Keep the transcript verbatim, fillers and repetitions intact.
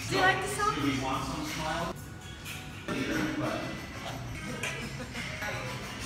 Do you like the song? Do we want some smile? Either, but